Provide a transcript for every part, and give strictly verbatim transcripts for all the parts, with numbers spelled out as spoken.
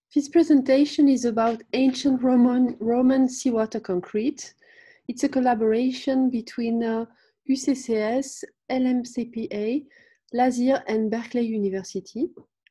This presentation is about ancient Roman, Roman seawater concrete. It's a collaboration between uh, U C C S, L M C P A, Lazier and Berkeley University.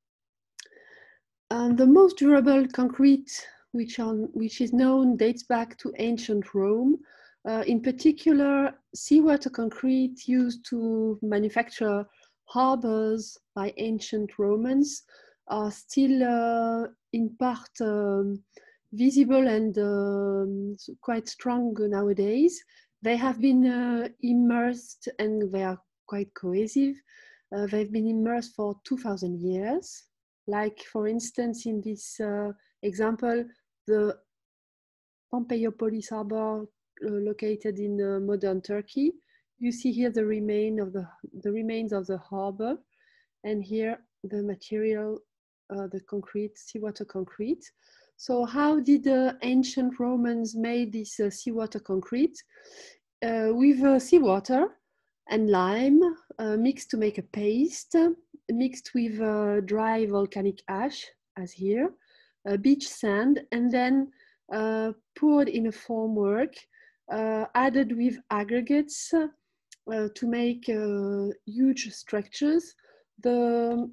And the most durable concrete which, are, which is known dates back to ancient Rome. Uh, in particular, seawater concrete used to manufacture harbors by ancient Romans are still uh, in part um, visible and um, quite strong nowadays. They have been uh, immersed and they are quite cohesive. Uh, they've been immersed for two thousand years. Like, for instance, in this uh, example, the Pompeiopolis harbor uh, located in uh, modern Turkey. You see here the remain of the, the remains of the harbor, and here the material, uh, the concrete, seawater concrete. So how did the ancient Romans make this uh, seawater concrete? Uh, with uh, seawater and lime uh, mixed to make a paste, mixed with uh, dry volcanic ash, as here, uh, beach sand, and then uh, poured in a formwork, uh, added with aggregates uh, to make uh, huge structures. The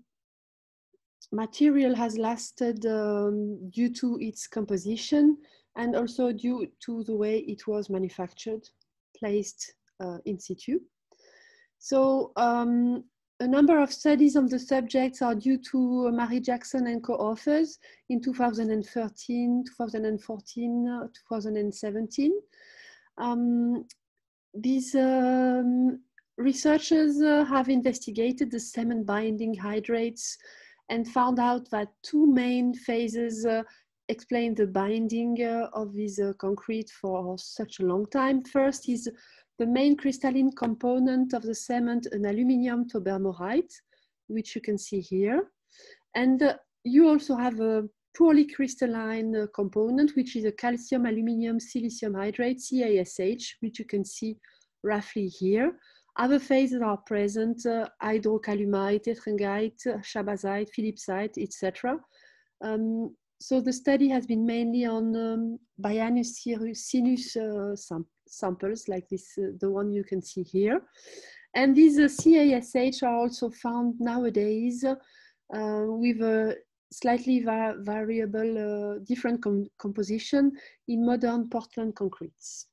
material has lasted um, due to its composition and also due to the way it was manufactured, placed uh, in situ. So um, a number of studies on the subjects are due to Mary Jackson and co-authors in two thousand thirteen, two thousand fourteen, two thousand seventeen. Um, these um, researchers uh, have investigated the cement binding hydrates and found out that two main phases uh, explain the binding uh, of this uh, concrete for such a long time. First is the main crystalline component of the cement, an aluminium tobermorite, which you can see here. And uh, you also have a poorly crystalline uh, component, which is a calcium, aluminium, silicium hydrate, C A S H, which you can see roughly here. Other phases are present, uh, hydrocalamite, ettringite, chabazite, philipsite, et cetera. Um, so the study has been mainly on um, Baianus sinus uh, sam samples, like this, uh, the one you can see here. And these uh, C A S H are also found nowadays uh, with a slightly va variable, uh, different com composition in modern Portland concretes.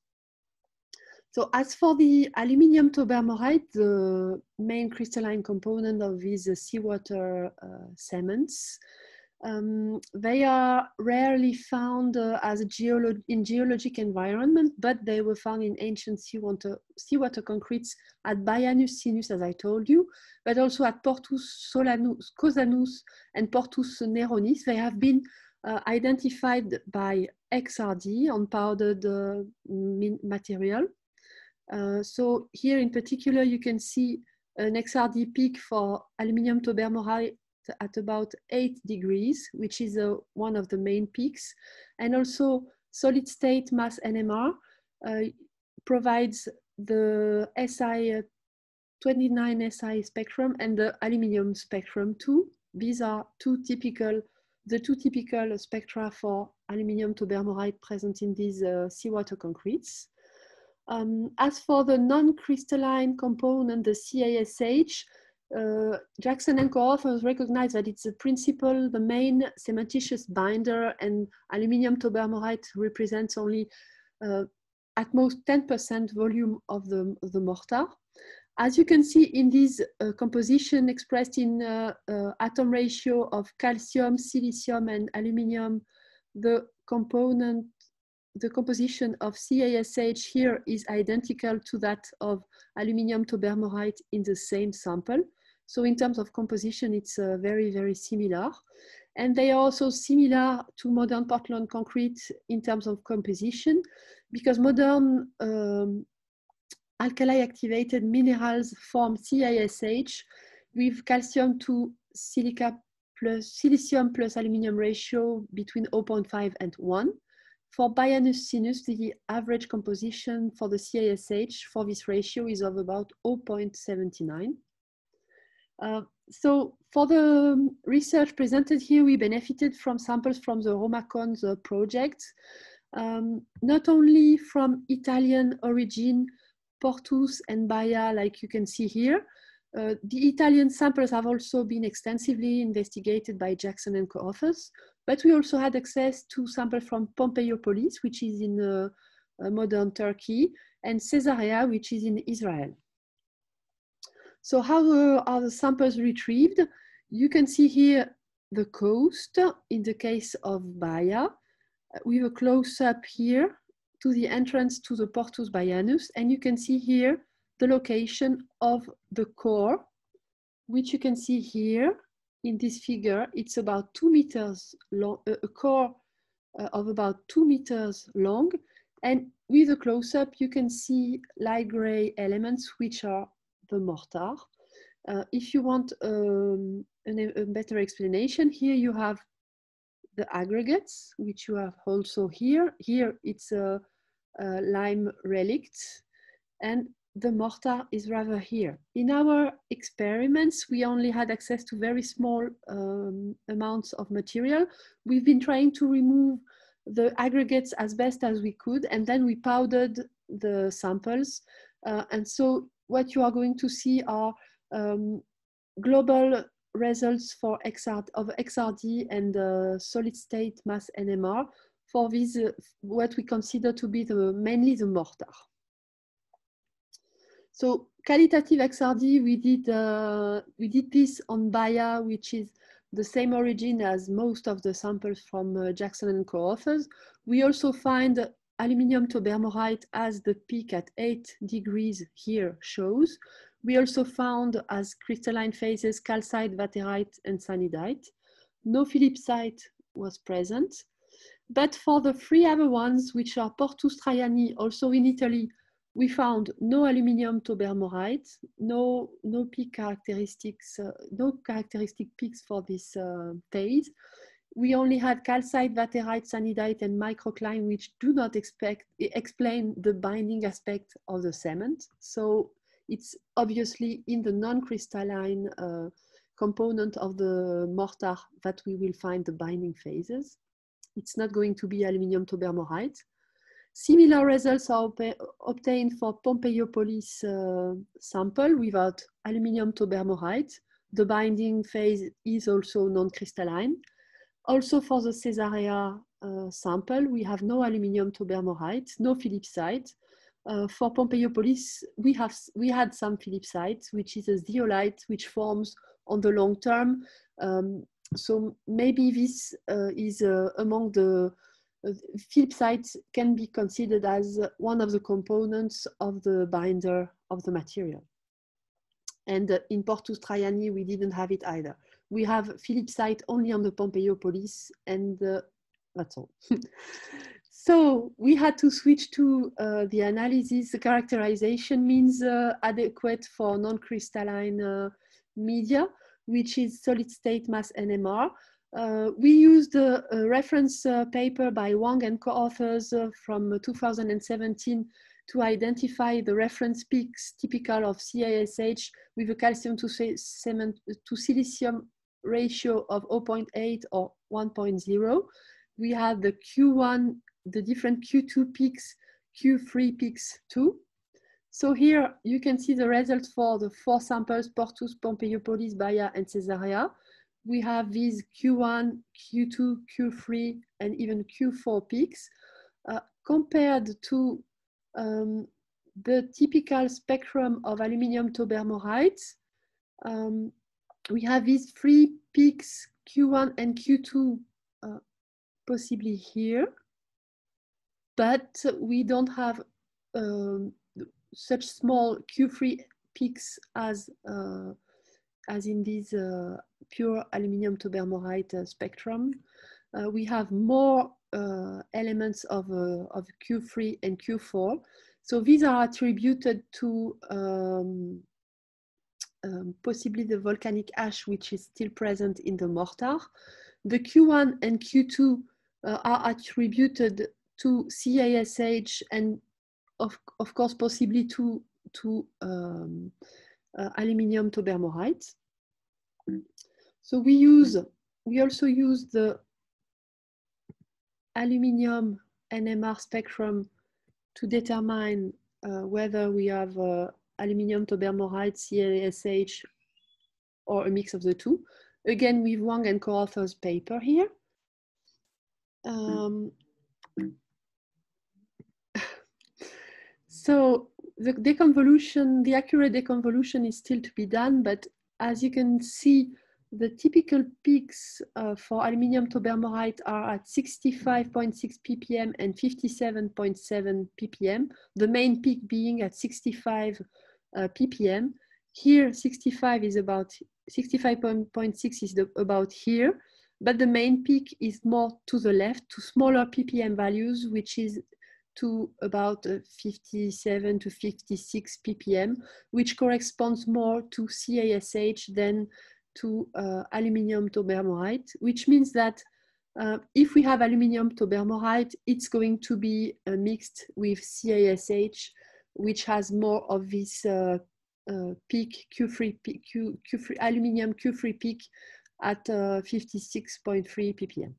So as for the aluminium tobermorite, the main crystalline component of these uh, seawater uh, cements, um, they are rarely found uh, as a geolo in geologic environment, but they were found in ancient seawater, seawater concretes at Baianus Sinus, as I told you, but also at Portus Solanus, Cosanus and Portus Neronis. They have been uh, identified by X R D on powdered uh, material. Uh, so here in particular, you can see an X R D peak for aluminium tobermorite at about eight degrees, which is uh, one of the main peaks. And also solid state mass N M R uh, provides the S I twenty-nine S I spectrum and the aluminium spectrum too. These are two typical, the two typical spectra for aluminium tobermorite present in these uh, seawater concretes. Um, as for the non-crystalline component, the C A S H, uh, Jackson and co-authors recognize that it's a principle, the main cementitious binder, and aluminium tobermorite represents only uh, at most ten percent volume of the, of the mortar. As you can see in this uh, composition expressed in uh, uh, atom ratio of calcium, silicium, and aluminium, the component the composition of C A S H here is identical to that of aluminium tobermorite in the same sample. So in terms of composition, it's uh, very, very similar. And they are also similar to modern Portland concrete in terms of composition, because modern um, alkali activated minerals form C A S H with calcium to silica plus silicium plus aluminium ratio between zero point five and one. For Baianus Sinus, the average composition for the C A S H for this ratio is of about zero point seven nine. Uh, so for the research presented here, we benefited from samples from the RomaCons uh, project, um, not only from Italian origin, Portus and Baia, like you can see here. Uh, the Italian samples have also been extensively investigated by Jackson and co-authors, but we also had access to samples from Pompeiopolis, which is in uh, uh, modern Turkey, and Caesarea, which is in Israel. So how uh, are the samples retrieved? You can see here the coast in the case of Baia, with a close-up here to the entrance to the Portus Baianus, and you can see here the location of the core, which you can see here in this figure. It's about two meters long, uh, a core uh, of about two meters long, and with a close-up you can see light gray elements, which are the mortar. Uh, if you want um, an, a better explanation, here you have the aggregates, which you have also here. Here it's a, a lime relict, and the mortar is rather here. In our experiments, we only had access to very small um, amounts of material. We've been trying to remove the aggregates as best as we could, and then we powdered the samples. Uh, and so what you are going to see are um, global results for X R, of X R D and uh, solid state mass N M R for these, uh, what we consider to be the, mainly the mortar. So qualitative X R D, we did, uh, we did this on Baia, which is the same origin as most of the samples from uh, Jackson and co-authors. We also find aluminium tobermorite as the peak at eight degrees here shows. We also found as crystalline phases calcite, vaterite, and sanidite. No philipsite was present. But for the three other ones, which are Portus Traiani, also in Italy, we found no aluminium tobermorite, no, no peak characteristics, uh, no characteristic peaks for this uh, phase. We only had calcite, vaterite, sanidite, and microcline, which do not expect, explain the binding aspect of the cement. So it's obviously in the non-crystalline uh, component of the mortar that we will find the binding phases. It's not going to be aluminium tobermorite. Similar results are obtained for Pompeiopolis uh, sample without aluminium tobermorite. The binding phase is also non-crystalline. Also for the Caesarea uh, sample, we have no aluminium tobermorite, no philipsite. Uh, for Pompeiopolis, we, have, we had some philipsite, which is a zeolite, which forms on the long term. Um, so maybe this uh, is uh, among the uh, philipsite can be considered as one of the components of the binder of the material. And uh, in Portus Traiani, we didn't have it either. We have philipsite only on the Pompeiopolis, and uh, that's all. So we had to switch to uh, the analysis. The characterization means uh, adequate for non-crystalline uh, media, which is solid state mass N M R. Uh, we used a, a reference uh, paper by Wang and co-authors uh, from two thousand seventeen to identify the reference peaks typical of C A S H with a calcium to, cement, to silicium ratio of zero point eight or one point zero. We have the Q one, the different Q two peaks, Q three peaks too. So here you can see the results for the four samples, Portus, Pompeiopolis, Baia, and Caesarea. We have these Q one, Q two, Q three, and even Q four peaks uh, compared to um, the typical spectrum of aluminium tobermorite. Um, we have these three peaks, Q one and Q two, uh, possibly here, but we don't have um, such small Q three peaks as uh, as in this uh, pure aluminium tobermorite uh, spectrum. Uh, we have more uh, elements of, uh, of Q three and Q four. So these are attributed to um, um, possibly the volcanic ash, which is still present in the mortar. The Q one and Q two uh, are attributed to C A S H and of, of course possibly to, to um, uh, aluminium tobermorite. So we use, we also use the aluminium N M R spectrum to determine uh, whether we have uh, aluminium tobermorite, C A S H, or a mix of the two. Again, with Wang and co-authors paper here. Um, so the deconvolution, the accurate deconvolution is still to be done, but as you can see, the typical peaks uh, for aluminium tobermorite are at sixty-five point six p p m and fifty-seven point seven p p m, the main peak being at sixty-five uh, p p m. Here, sixty-five is about, sixty-five point six is the, about here, but the main peak is more to the left, to smaller p p m values, which is to about uh, fifty-seven to fifty-six p p m, which corresponds more to C A S H than to uh, aluminium tobermorite, which means that uh, if we have aluminium tobermorite, it's going to be uh, mixed with C A S H, which has more of this uh, uh, peak Q three, Q, Q3, aluminium Q three peak at uh, fifty-six point three p p m.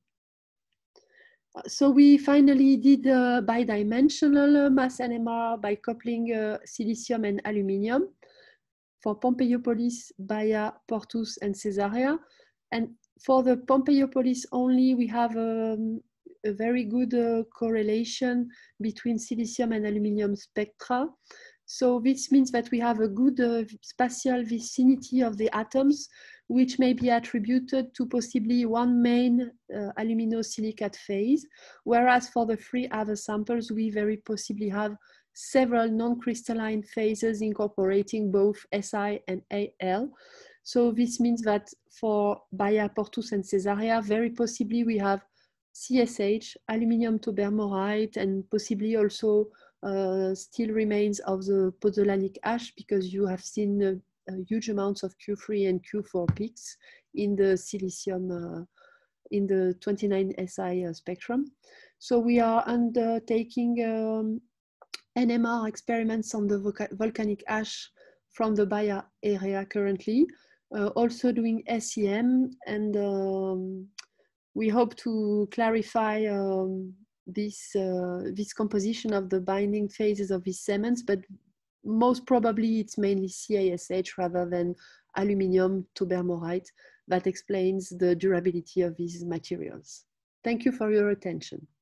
So we finally did a bidimensional mass N M R by coupling uh, silicium and aluminium for Pompeiopolis, Baia, Portus, and Caesarea. And for the Pompeiopolis only, we have um, a very good uh, correlation between silicium and aluminium spectra. So this means that we have a good uh, spatial vicinity of the atoms, which may be attributed to possibly one main uh, aluminosilicate phase, whereas for the three other samples, we very possibly have several non-crystalline phases incorporating both S I and A L. So this means that for Baia, Portus, and Caesarea, very possibly we have C S H, aluminium tobermorite, and possibly also uh, still remains of the pozzolanic ash, because you have seen uh, uh, huge amounts of Q three and Q four peaks in the silicium, uh, in the twenty-nine S I uh, spectrum. So we are undertaking um, N M R experiments on the volcanic ash from the Baia area currently, uh, also doing S E M, and um, we hope to clarify um, this, uh, this composition of the binding phases of these cements, but most probably it's mainly C A S H rather than aluminium tobermorite that explains the durability of these materials. Thank you for your attention.